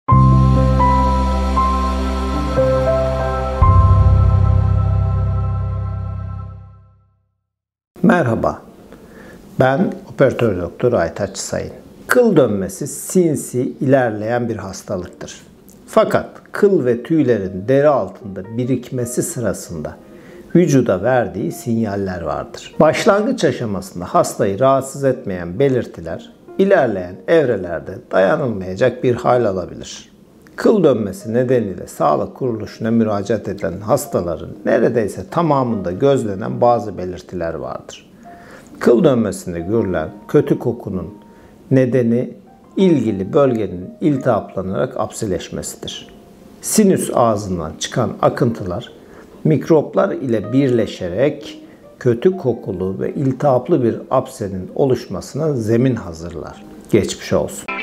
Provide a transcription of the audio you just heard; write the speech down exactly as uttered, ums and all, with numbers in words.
Merhaba, ben Operatör Doktor Aytaç Sayın. Kıl dönmesi sinsi ilerleyen bir hastalıktır. Fakat kıl ve tüylerin deri altında birikmesi sırasında vücuda verdiği sinyaller vardır. Başlangıç aşamasında hastayı rahatsız etmeyen belirtiler, ilerleyen evrelerde dayanılmayacak bir hal alabilir. Kıl dönmesi nedeniyle sağlık kuruluşuna müracaat eden hastaların neredeyse tamamında gözlenen bazı belirtiler vardır. Kıl dönmesinde görülen kötü kokunun nedeni ilgili bölgenin iltihaplanarak apseleşmesidir. Sinüs ağzından çıkan akıntılar mikroplar ile birleşerek kötü kokulu ve iltihaplı bir apsenin oluşmasına zemin hazırlar. Geçmiş olsun.